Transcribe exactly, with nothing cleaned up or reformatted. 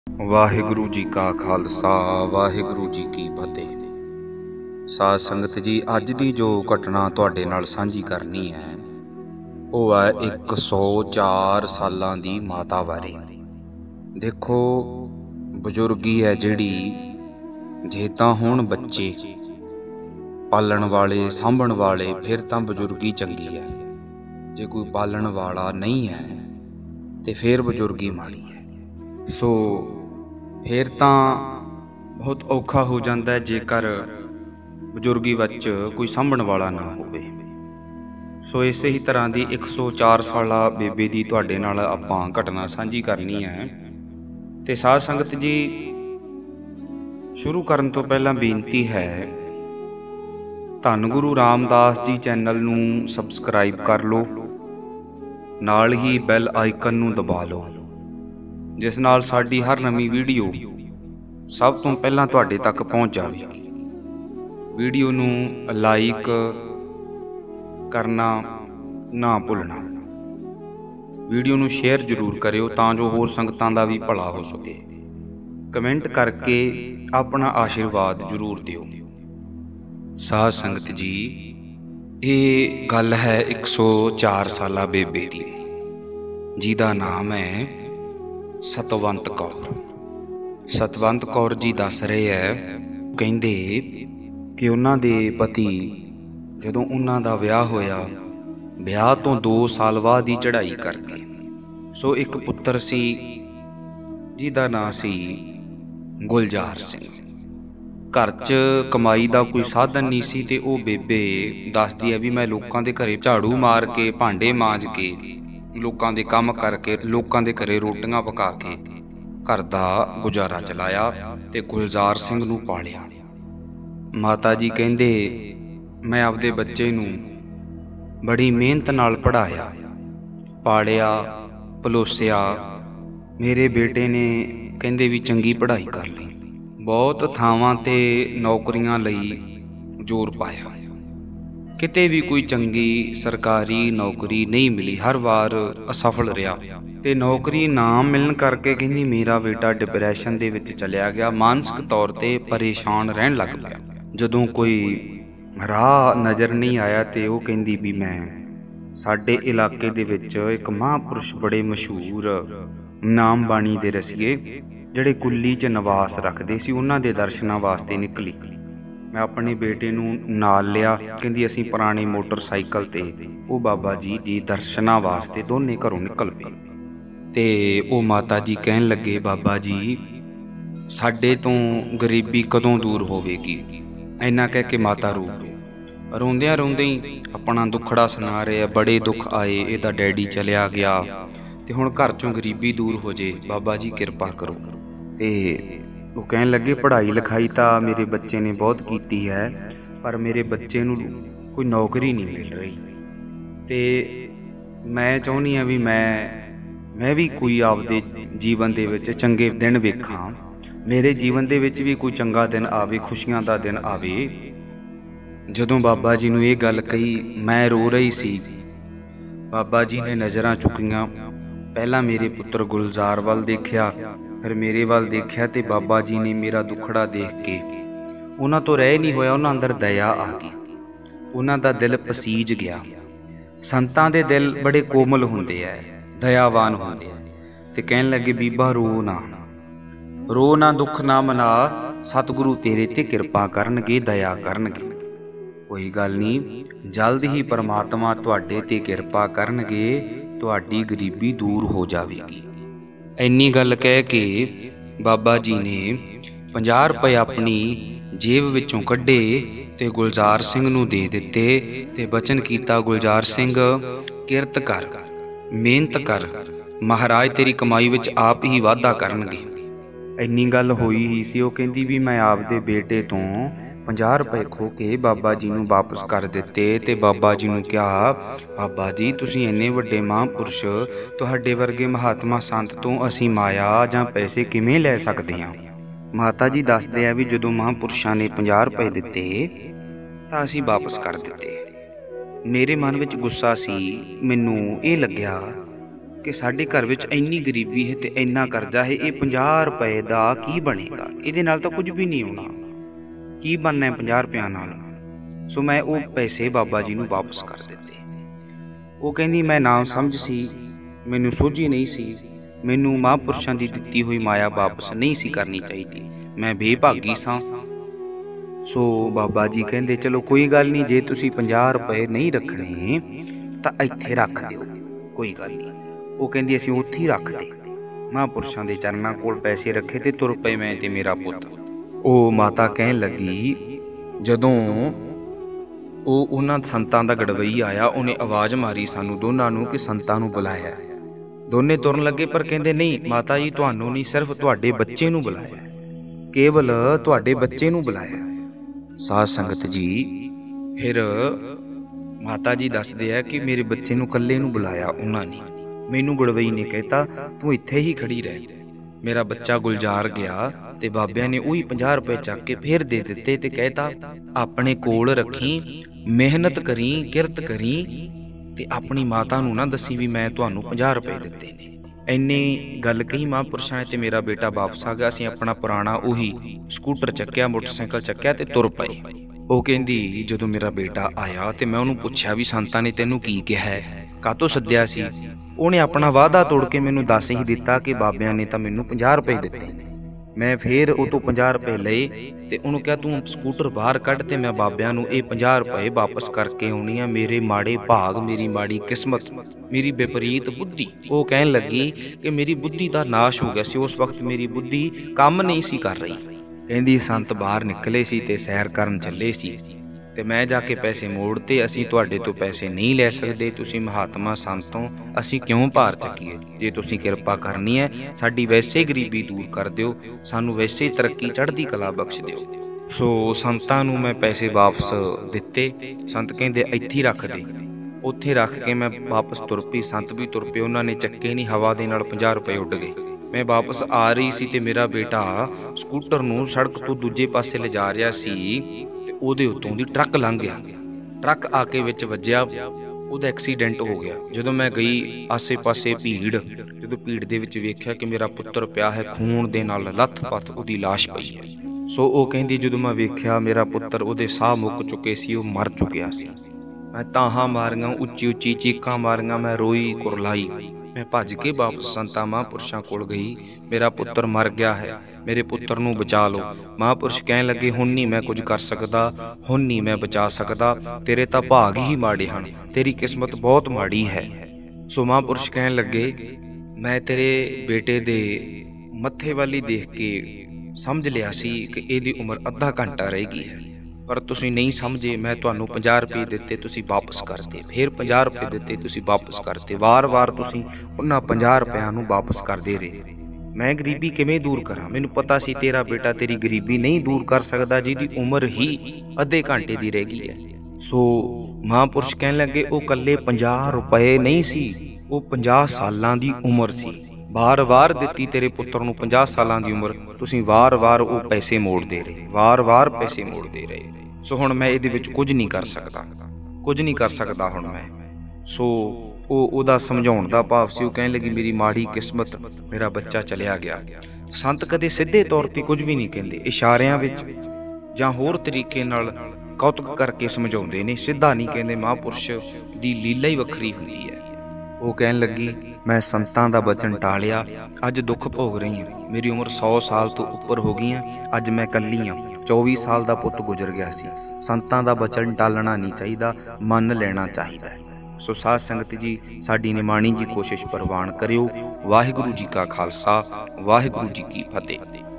ਵਾਹਿਗੁਰੂ ਜੀ ਕਾ ਖਾਲਸਾ ਵਾਹਿਗੁਰੂ ਜੀ ਕੀ ਫਤਿਹ। ਸਾਧ ਸੰਗਤ ਜੀ, ਅੱਜ ਦੀ ਜੋ ਘਟਨਾ ਤੁਹਾਡੇ ਨਾਲ ਸਾਂਝੀ ਕਰਨੀ ਹੈ ਉਹ ਹੈ ਇੱਕ ਸੌ ਚਾਰ ਸਾਲਾਂ ਦੀ ਮਾਤਾ ਬਾਰੇ। ਦੇਖੋ, ਬਜ਼ੁਰਗੀ ਹੈ ਜਿਹੜੀ, ਜੇ ਤਾਂ ਹੁਣ ਬੱਚੇ ਪਾਲਣ ਵਾਲੇ ਸਾਂਭਣ ਵਾਲੇ ਫਿਰ ਤਾਂ ਬਜ਼ੁਰਗੀ ਚੰਗੀ ਹੈ, ਜੇ ਕੋਈ ਪਾਲਣ ਵਾਲਾ ਨਹੀਂ ਹੈ ਤੇ ਫਿਰ ਬਜ਼ੁਰਗੀ ਮਾੜੀ ਹੈ। ਸੋ ਫਿਰ ਤਾਂ ਬਹੁਤ ਔਖਾ ਹੋ ਜਾਂਦਾ ਹੈ ਜੇਕਰ ਬਜ਼ੁਰਗੀ ਵਿੱਚ ਕੋਈ ਸਾਂਭਣ ਵਾਲਾ ਨਾ ਹੋਵੇ। ਸੋ ਇਸੇ ਹੀ ਤਰ੍ਹਾਂ ਦੀ ਇੱਕ ਸੌ ਚਾਰ ਸਾਲਾ ਬੇਬੇ ਦੀ ਤੁਹਾਡੇ ਨਾਲ ਆਪਾਂ ਘਟਨਾ ਸਾਂਝੀ ਕਰਨੀ ਹੈ। ਤੇ ਸਾਧ ਸੰਗਤ ਜੀ, ਸ਼ੁਰੂ ਕਰਨ ਤੋਂ ਪਹਿਲਾਂ ਬੇਨਤੀ ਹੈ, ਧੰਨ ਗੁਰੂ ਰਾਮਦਾਸ ਜੀ ਚੈਨਲ ਨੂੰ ਸਬਸਕ੍ਰਾਈਬ ਕਰ ਲਓ, ਨਾਲ ਹੀ ਬੈਲ ਆਈਕਨ ਨੂੰ ਦਬਾ ਲਓ, ਜਿਸ ਨਾਲ ਸਾਡੀ ਹਰ ਨਵੀਂ ਵੀਡੀਓ ਸਭ ਤੋਂ ਪਹਿਲਾਂ ਤੁਹਾਡੇ ਤੱਕ ਪਹੁੰਚ ਜਾਵੇਗੀ। ਵੀਡੀਓ ਨੂੰ ਲਾਈਕ ਕਰਨਾ ਨਾ ਭੁੱਲਣਾ, ਵੀਡੀਓ ਨੂੰ ਸ਼ੇਅਰ ਜ਼ਰੂਰ ਕਰਿਓ ਤਾਂ ਜੋ ਹੋਰ ਸੰਗਤਾਂ ਦਾ ਵੀ ਭਲਾ ਹੋ ਸਕੇ। ਕਮੈਂਟ ਕਰਕੇ ਆਪਣਾ ਆਸ਼ੀਰਵਾਦ ਜ਼ਰੂਰ ਦਿਓ। ਸਾਧ ਸੰਗਤ ਜੀ, ਇਹ ਗੱਲ ਹੈ ਇੱਕ ਸੌ ਚਾਰ ਸਾਲਾ ਬੇਬੇ ਦੀ, ਜਿਹਦਾ ਨਾਮ ਹੈ ਸਤਵੰਤ ਕੌਰ। ਸਤਵੰਤ ਕੌਰ ਜੀ ਦੱਸ ਰਹੇ ਹੈ, ਕਹਿੰਦੇ ਕਿ ਉਹਨਾਂ ਦੇ ਪਤੀ, ਜਦੋਂ ਉਹਨਾਂ ਦਾ ਵਿਆਹ ਹੋਇਆ, ਵਿਆਹ ਤੋਂ ਦੋ ਸਾਲ ਬਾਅਦ ਹੀ ਚੜ੍ਹਾਈ ਕਰ ਗਏ। ਸੋ ਇੱਕ ਪੁੱਤਰ ਸੀ ਜਿਹਦਾ ਨਾਂ ਸੀ ਗੁਲਜ਼ਾਰ ਸਿੰਘ। ਘਰ 'ਚ ਕਮਾਈ ਦਾ ਕੋਈ ਸਾਧਨ ਨਹੀਂ ਸੀ ਤੇ ਉਹ ਬੇਬੇ ਦੱਸਦੀ ਹੈ ਵੀ ਮੈਂ ਲੋਕਾਂ ਦੇ ਘਰੇ ਝਾੜੂ ਮਾਰ ਕੇ, ਭਾਂਡੇ ਮਾਂਜ ਕੇ, ਲੋਕਾਂ ਦੇ ਕੰਮ ਕਰਕੇ, ਲੋਕਾਂ ਦੇ ਘਰੇ ਰੋਟੀਆਂ ਪਕਾ ਕੇ ਘਰ ਦਾ ਗੁਜ਼ਾਰਾ ਚਲਾਇਆ ਤੇ ਗੁਲਜ਼ਾਰ ਸਿੰਘ ਨੂੰ ਪਾਲਿਆ। ਮਾਤਾ ਜੀ ਕਹਿੰਦੇ, ਮੈਂ ਆਪਦੇ ਬੱਚੇ ਨੂੰ ਬੜੀ ਮਿਹਨਤ ਨਾਲ ਪੜ੍ਹਾਇਆ, ਪਾਲਿਆ, ਪਲੋਸਿਆ। ਮੇਰੇ ਬੇਟੇ ਨੇ ਕਹਿੰਦੇ ਵੀ ਚੰਗੀ ਪੜ੍ਹਾਈ ਕਰ ਲਈ, ਬਹੁਤ ਥਾਵਾਂ 'ਤੇ ਨੌਕਰੀਆਂ ਲਈ ਜ਼ੋਰ ਪਾਇਆ, ਕਿਤੇ ਵੀ ਕੋਈ ਚੰਗੀ ਸਰਕਾਰੀ ਨੌਕਰੀ ਨਹੀਂ ਮਿਲੀ, ਹਰ ਵਾਰ ਅਸਫਲ ਰਿਹਾ। ਤੇ ਨੌਕਰੀ ਨਾ ਮਿਲਣ ਕਰਕੇ ਕਹਿੰਦੀ ਮੇਰਾ ਬੇਟਾ ਡਿਪਰੈਸ਼ਨ ਦੇ ਵਿੱਚ ਚਲਿਆ ਗਿਆ, ਮਾਨਸਿਕ ਤੌਰ 'ਤੇ ਪਰੇਸ਼ਾਨ ਰਹਿਣ ਲੱਗ ਪਿਆ। ਜਦੋਂ ਕੋਈ ਰਾਹ ਨਜ਼ਰ ਨਹੀਂ ਆਇਆ ਤੇ ਉਹ ਕਹਿੰਦੀ ਵੀ ਮੈਂ ਸਾਡੇ ਇਲਾਕੇ ਦੇ ਵਿੱਚ ਇੱਕ ਮਹਾਂਪੁਰਸ਼ ਬੜੇ ਮਸ਼ਹੂਰ ਨਾਮ ਬਾਣੀ ਦੇ ਰਸੀਏ ਜਿਹੜੇ ਕੁੱਲੀ 'ਚ ਨਿਵਾਸ ਰੱਖਦੇ ਸੀ, ਉਹਨਾਂ ਦੇ ਦਰਸ਼ਨਾਂ ਵਾਸਤੇ ਨਿਕਲੀ। ਮੈਂ ਆਪਣੇ ਬੇਟੇ ਨੂੰ ਨਾਲ ਲਿਆ, ਕਹਿੰਦੀ ਅਸੀਂ ਪੁਰਾਣੇ ਮੋਟਰਸਾਈਕਲ 'ਤੇ ਉਹ ਬਾਬਾ ਜੀ ਦੀ ਦਰਸ਼ਨਾਂ ਵਾਸਤੇ ਦੋਨੇ ਘਰੋਂ ਨਿਕਲ ਪਏ। ਤੇ ਉਹ ਮਾਤਾ ਜੀ ਕਹਿਣ ਲੱਗੇ, ਬਾਬਾ ਜੀ ਸਾਡੇ ਤੋਂ ਗਰੀਬੀ ਕਦੋਂ ਦੂਰ ਹੋਵੇਗੀ। ਇੰਨਾ ਕਹਿ ਕੇ ਮਾਤਾ ਰੋ ਰੋਂਦਿਆਂ ਰੋਂਦੇ ਹੀ ਆਪਣਾ ਦੁੱਖੜਾ ਸੁਣਾ ਰਹੇ ਆ, ਬੜੇ ਦੁੱਖ ਆਏ, ਇਹਦਾ ਡੈਡੀ ਚਲਿਆ ਗਿਆ ਤੇ ਹੁਣ ਘਰ 'ਚੋਂ ਗਰੀਬੀ ਦੂਰ ਹੋ ਜੇ, ਬਾਬਾ ਜੀ ਕਿਰਪਾ ਕਰੋ। ਤੇ ਉਹ ਕਹਿਣ ਲੱਗੇ, ਪੜ੍ਹਾਈ ਲਿਖਾਈ ਤਾਂ ਮੇਰੇ ਬੱਚੇ ਨੇ ਬਹੁਤ ਕੀਤੀ ਹੈ, ਪਰ ਮੇਰੇ ਬੱਚੇ ਨੂੰ ਕੋਈ ਨੌਕਰੀ ਨਹੀਂ ਮਿਲ ਰਹੀ ਤੇ ਮੈਂ ਚਾਹੁੰਦੀ ਹਾਂ ਵੀ ਮੈਂ ਮੈਂ ਵੀ ਕੋਈ ਆਪਦੇ ਜੀਵਨ ਦੇ ਵਿੱਚ ਚੰਗੇ ਦਿਨ ਵੇਖਾਂ, ਮੇਰੇ ਜੀਵਨ ਦੇ ਵਿੱਚ ਵੀ ਕੋਈ ਚੰਗਾ ਦਿਨ ਆਵੇ, ਖੁਸ਼ੀਆਂ ਦਾ ਦਿਨ ਆਵੇ। ਜਦੋਂ ਬਾਬਾ ਜੀ ਨੂੰ ਇਹ ਗੱਲ ਕਹੀ, ਮੈਂ ਰੋ ਰਹੀ ਸੀ। ਬਾਬਾ ਜੀ ਨੇ ਨਜ਼ਰਾਂ ਚੁੱਕੀਆਂ, ਪਹਿਲਾਂ ਮੇਰੇ ਪੁੱਤਰ ਗੁਲਜ਼ਾਰ ਵੱਲ ਦੇਖਿਆ, ਫਿਰ ਮੇਰੇ ਵੱਲ ਦੇਖਿਆ ਤੇ ਬਾਬਾ ਜੀ ਨੇ ਮੇਰਾ ਦੁੱਖੜਾ ਦੇਖ ਕੇ ਉਹਨਾਂ ਤੋਂ ਰਹਿ ਨਹੀਂ ਹੋਇਆ, ਉਹਨਾਂ ਅੰਦਰ ਦਇਆ ਆ ਗਈ, ਉਹਨਾਂ ਦਾ ਦਿਲ ਪਸੀਜ ਗਿਆ। ਸੰਤਾਂ ਦੇ ਦਿਲ ਬੜੇ ਕੋਮਲ ਹੁੰਦੇ ਐ, ਦਇਆਵਾਨ ਹੁੰਦੇ ਆ। ਤੇ ਕਹਿਣ ਲੱਗੇ, ਬੀਬਾ ਰੋ ਨਾ, ਰੋ ਨਾ, ਦੁੱਖ ਨਾ ਮਨਾ, ਸਤਿਗੁਰੂ ਤੇਰੇ ਤੇ ਕਿਰਪਾ ਕਰਨਗੇ, ਦਇਆ ਕਰਨਗੇ। ਕੋਈ ਗੱਲ ਨਹੀਂ, ਜਲਦ ਹੀ ਪਰਮਾਤਮਾ ਤੁਹਾਡੇ ਤੇ ਕਿਰਪਾ ਕਰਨਗੇ, ਤੁਹਾਡੀ ਗਰੀਬੀ ਦੂਰ ਹੋ ਜਾਵੇਗੀ। ਇੰਨੀ ਗੱਲ ਕਹਿ ਕੇ ਬਾਬਾ ਜੀ ਨੇ ਪੰਜਾਹ ਰੁਪਏ ਆਪਣੀ ਜੇਬ ਵਿੱਚੋਂ ਕੱਢੇ ਤੇ ਗੁਲਜ਼ਾਰ ਸਿੰਘ ਨੂੰ ਦੇ ਦਿੱਤੇ ਤੇ ਬਚਨ ਕੀਤਾ, ਗੁਲਜ਼ਾਰ ਸਿੰਘ ਕਿਰਤ ਕਰ, ਮਿਹਨਤ ਕਰ, ਮਹਾਰਾਜ ਤੇਰੀ ਕਮਾਈ ਵਿੱਚ ਆਪ ਹੀ ਵਾਧਾ ਕਰਨਗੇ। ਇੰਨੀ ਗੱਲ ਹੋਈ ਹੀ ਸੀ। ਉਹ ਕਹਿੰਦੀ ਵੀ ਮੈਂ ਆਪਦੇ ਬੇਟੇ ਤੋਂ ਪੰਜਾਹ ਰੁਪਏ ਖੋ ਕੇ ਬਾਬਾ ਜੀ ਨੂੰ ਵਾਪਸ ਕਰ ਦਿੱਤੇ ਤੇ ਬਾਬਾ ਜੀ ਨੂੰ ਕਿਹਾ, ਬਾਬਾ ਜੀ ਤੁਸੀਂ ਇੰਨੇ ਵੱਡੇ ਮਹਾਂਪੁਰਸ਼, ਤੁਹਾਡੇ ਵਰਗੇ ਮਹਾਤਮਾ ਸੰਤ ਤੋਂ ਅਸੀਂ ਮਾਇਆ ਜਾਂ ਪੈਸੇ ਕਿਵੇਂ ਲੈ ਸਕਦੇ ਹਾਂ। ਮਾਤਾ ਜੀ ਦੱਸਦੇ ਆ ਵੀ ਜਦੋਂ ਮਹਾਂਪੁਰਸ਼ਾਂ ਨੇ ਪੰਜਾਹ ਰੁਪਏ ਦਿੱਤੇ ਤਾਂ ਅਸੀਂ ਵਾਪਸ ਕਰ ਦਿੱਤੇ। ਮੇਰੇ ਮਨ ਵਿੱਚ ਗੁੱਸਾ ਸੀ। ਮੈਨੂੰ ਇਹ ਲੱਗਿਆ कि साडे घर विच इन्नी गरीबी है ते इन्ना करजा है, ये पचास रुपए दा की बनेगा, इहदे नाल तां कुछ भी नहीं होना, की बनना है पचास रुपया नाल। सो मैं वो पैसे बाबा जी नूं वापस कर दिते। वो कहंदी मैं ना समझ सी, मैनूं सोझी नहीं सी, मैनूं महापुरुषां दी दित्ती हुई माया वापस नहीं सी करनी चाहिदी, मैं बेभागी सां। सो बाबा जी कहंदे चलो कोई गल नहीं, जे तुसीं पचास रुपए नहीं रखने तां इत्थे रख दिओ, कोई गल नहीं। वो कहंदी असीं उत्थे ही रख दे, महापुरुषां दे चरनां कोल पैसे रखे ते तुर पए मैं ते मेरा पुੱਤ। ਉਹ ਮਾਤਾ ਕਹਿਣ ਲੱਗੀ ਜਦੋਂ ਉਹ ਉਹਨਾਂ ਸੰਤਾਂ ਦਾ ਗੜਵਈ ਆਇਆ, ਉਹਨੇ ਆਵਾਜ਼ ਮਾਰੀ ਸਾਨੂੰ ਦੋਨਾਂ ਨੂੰ ਕਿ ਸੰਤਾਂ ਨੂੰ ਬੁਲਾਇਆ। ਦੋਨੇ ਤੁਰਨ ਲੱਗੇ ਪਰ ਕਹਿੰਦੇ ਨਹੀਂ ਮਾਤਾ ਜੀ, ਤੁਹਾਨੂੰ ਨਹੀਂ, ਸਿਰਫ ਤੁਹਾਡੇ ਬੱਚੇ ਨੂੰ ਬੁਲਾਇਆ, ਕੇਵਲ ਤੁਹਾਡੇ ਬੱਚੇ ਨੂੰ ਬੁਲਾਇਆ। ਸਾਧ ਸੰਗਤ ਜੀ ਫਿਰ ਮਾਤਾ ਜੀ ਦੱਸਦੇ ਆ ਕਿ ਮੇਰੇ ਬੱਚੇ ਨੂੰ ਇਕੱਲੇ ਨੂੰ ਬੁਲਾਇਆ ਉਹਨਾਂ ਨੇ, ਮੈਨੂੰ ਗੜਵਈ ਨੇ ਕਹਿਤਾ ਤੂੰ ਇੱਥੇ ਹੀ ਖੜੀ ਰਹਿ। मेरा बच्चा गुलजार गया ते बाबिया ने उही पचास रुपए चक के फिर दे दिते ते कहता अपने कोल रखी, मेहनत करी, किरत करी ते अपनी माता नूं ना दसी भी मैं तुहानूं पचास रुपए दिते ने। इन्नी गल कही महापुरुषां ने ते मेरा बेटा वापस आ गया। असीं अपना पुराना उही स्कूटर चक्या, मोटरसाइकिल चक्या ते तुर पए। ਉਹ ਕਹਿੰਦੀ ਜਦੋਂ ਮੇਰਾ ਬੇਟਾ ਆਇਆ ਤੇ ਮੈਂ ਉਹਨੂੰ ਪੁੱਛਿਆ ਵੀ ਸੰਤਾਂ ਨੇ ਤੈਨੂੰ ਕੀ ਕਿਹਾ ਹੈ, ਕਾਹਤੋਂ ਸੱਦਿਆ ਸੀ। ਉਹਨੇ ਆਪਣਾ ਵਾਅਦਾ ਤੋੜ ਕੇ ਮੈਨੂੰ ਦੱਸ ਹੀ ਦਿੱਤਾ ਕਿ ਬਾਬਿਆਂ ਨੇ ਤਾਂ ਮੈਨੂੰ ਪੰਜਾਹ ਰੁਪਏ ਦਿੱਤੇ। ਮੈਂ ਫਿਰ ਉਹ ਤੋਂ ਪੰਜਾਹ ਰੁਪਏ ਲਏ ਤੇ ਉਹਨੂੰ ਕਿਹਾ ਤੂੰ ਸਕੂਟਰ ਬਾਹਰ ਕੱਢ ਤੇ ਮੈਂ ਬਾਬਿਆਂ ਨੂੰ ਇਹ ਪੰਜਾਹ ਰੁਪਏ ਵਾਪਸ ਕਰਕੇ ਆਉਣੀ ਆ। ਮੇਰੇ ਮਾੜੇ ਭਾਗ, ਮੇਰੀ ਮਾੜੀ ਕਿਸਮਤ, ਮੇਰੀ ਵਿਪਰੀਤ ਬੁੱਧੀ। ਉਹ ਕਹਿਣ ਲੱਗੀ ਕਿ ਮੇਰੀ ਬੁੱਧੀ ਦਾ ਨਾਸ਼ ਹੋ ਗਿਆ ਸੀ, ਉਸ ਵਕਤ ਮੇਰੀ ਬੁੱਧੀ ਕੰਮ ਨਹੀਂ ਸੀ ਕਰ ਰਹੀ। ਕਹਿੰਦੀ ਸੰਤ ਬਾਹਰ ਨਿਕਲੇ ਸੀ ਤੇ ਸੈਰ ਕਰਨ ਚੱਲੇ ਸੀ ਤੇ ਮੈਂ ਜਾ ਕੇ ਪੈਸੇ ਮੋੜਤੇ। ਅਸੀਂ ਤੁਹਾਡੇ ਤੋਂ ਪੈਸੇ ਨਹੀਂ ਲੈ ਸਕਦੇ, ਤੁਸੀਂ ਮਹਾਤਮਾ ਸੰਤੋਂ, ਅਸੀਂ ਕਿਉਂ ਭਾਰ ਚੱਕੀਏ। ਜੇ ਤੁਸੀਂ ਕਿਰਪਾ ਕਰਨੀ ਹੈ ਸਾਡੀ ਵੈਸੇ ਗਰੀਬੀ ਦੂਰ ਕਰ ਦਿਓ, ਸਾਨੂੰ ਵੈਸੇ ਤਰੱਕੀ ਚੜ੍ਹਦੀ ਕਲਾ ਬਖਸ਼ ਦਿਓ। ਸੋ ਸੰਤਾਂ ਨੂੰ ਮੈਂ ਪੈਸੇ ਵਾਪਸ ਦਿੱਤੇ। ਸੰਤ ਕਹਿੰਦੇ ਇੱਥੇ ਹੀ ਰੱਖ ਦੇ। ਉੱਥੇ ਰੱਖ ਕੇ ਮੈਂ ਵਾਪਸ ਤੁਰ ਪਈ। ਸੰਤ ਵੀ ਤੁਰ ਪਏ, ਉਹਨਾਂ ਨੇ ਚੱਕੇ ਨਹੀਂ, ਹਵਾ ਦੇ ਨਾਲ ਪੰਜਾਹ ਰੁਪਏ ਉੱਡ ਗਏ। मैं वापस आ रही सी ते मेरा बेटा स्कूटर नूं सड़क तो दूजे पासे लिजा रहा सी ते उहदे उत्तों दी ट्रक लंघ गया। ट्रक आके विच वज्जिया, उहदा एक्सीडेंट हो गया। जदों मैं गई आसे पासे भीड़, जदों भीड़ दे विच वेख्या कि मेरा पुत्तर पिया है खून दे नाल लथ-पथ, उहदी लाश पई है। सो ਉਹ ਕਹਿੰਦੀ ਜਦੋਂ मैं वेख्या मेरा पुत्तर, ਉਹਦੇ ਸਾਹ ਮੁੱਕ ਚੁੱਕੇ ਸੀ, ਉਹ ਮਰ ਚੁੱਕਿਆ ਸੀ। मैं ਤਾਹਾਂ ਮਾਰੀਆਂ, ਉੱਚੀ ਉੱਚੀ ਚੀਕਾਂ ਮਾਰੀਆਂ, मैं रोई कुरलाई। मैं भज के वापस संतां महापुरुषां कोल गई। मेरा पुत्तर मर गया है, मेरे पुत्तर नूं बचा लो। महापुरुष कहण लगे हुण नहीं मैं कुछ कर सकदा, हुण नहीं मैं बचा सकदा, तेरे तां भाग ही माड़े हन, तेरी किस्मत बहुत माड़ी है। सो महापुरुष कहण लगे मैं तेरे बेटे दे मत्थे वाली देख के समझ लिया सी कि इहदी उम्र अद्धा घंटा रहेगी है, पर तुसीं नहीं समझे। मैं तुहानूं पचास रुपए दिते, तुसीं वापस करते, फिर पचास रुपए दिते, तुसीं वापस करते। वार वार तुसीं उन्हां पचास रुपयां नूं वापस करदे रहे। मैं गरीबी किवें दूर करां? मैनूं पता सी तेरा बेटा तेरी गरीबी नहीं दूर कर सकदा, जिहदी उम्र ही अद्धे घंटे दी रह गई है। सो महापुरुष कहण लगे ਉਹ ਕੱਲੇ पचास रुपए नहीं सी, ਉਹ पचास सालां दी उम्र सी। वार वार दित्ती तेरे पुत्तर नूं पचास सालां दी उम्र, तुसीं वार वार ਉਹ पैसे मोड़दे रहे, वार वार पैसे मोड़दे रहे। सो हुण मैं इहदे विच कुछ नहीं कर सकदा, कुछ नहीं कर सकदा हुण मैं। सो ਉਹ ਉਹਦਾ ਸਮਝਾਉਣ ਦਾ ਭਾਵ ਸੀ। ਉਹ ਕਹਿਣ ਲੱਗੀ ਮੇਰੀ ਮਾੜੀ ਕਿਸਮਤ, ਮੇਰਾ ਬੱਚਾ ਚਲਿਆ ਗਿਆ। ਸੰਤ ਕਦੇ ਸਿੱਧੇ ਤੌਰ ਤੇ ਕੁਝ ਵੀ ਨਹੀਂ ਕਹਿੰਦੇ, ਇਸ਼ਾਰਿਆਂ ਵਿੱਚ ਜਾਂ ਹੋਰ ਤਰੀਕੇ ਨਾਲ ਕੌਤਕ ਕਰਕੇ ਸਮਝਾਉਂਦੇ ਨੇ, ਸਿੱਧਾ ਨਹੀਂ ਕਹਿੰਦੇ। ਮਹਾਂਪੁਰਸ਼ ਦੀ ਲੀਲਾ ਹੀ ਵੱਖਰੀ ਹੁੰਦੀ ਹੈ। ਉਹ ਕਹਿਣ ਲੱਗੀ ਮੈਂ ਸੰਤਾਂ ਦਾ ਬਚਨ ਟਾਲਿਆ, ਅੱਜ ਦੁੱਖ ਭੋਗ ਰਹੀ ਹਾਂ। ਮੇਰੀ ਉਮਰ ਸੌ ਸਾਲ ਤੋਂ ਉੱਪਰ ਹੋ ਗਈ ਆ, ਅੱਜ ਮੈਂ ਇਕੱਲੀ ਹਾਂ। ਚੌਵੀ ਸਾਲ ਦਾ ਪੁੱਤ ਗੁਜ਼ਰ ਗਿਆ ਸੀ। ਸੰਤਾਂ ਦਾ ਬਚਨ ਟਾਲਣਾ ਨਹੀਂ ਚਾਹੀਦਾ, ਮੰਨ ਲੈਣਾ ਚਾਹੀਦਾ ਹੈ। ਸੋ ਸਾਧ ਸੰਗਤ ਜੀ, ਸਾਡੀ ਨਿਮਾਣੀ ਜੀ ਕੋਸ਼ਿਸ਼ ਪ੍ਰਵਾਨ ਕਰਿਓ। ਵਾਹਿਗੁਰੂ ਜੀ ਕਾ ਖਾਲਸਾ, ਵਾਹਿਗੁਰੂ ਜੀ ਕੀ ਫਤਿਹ।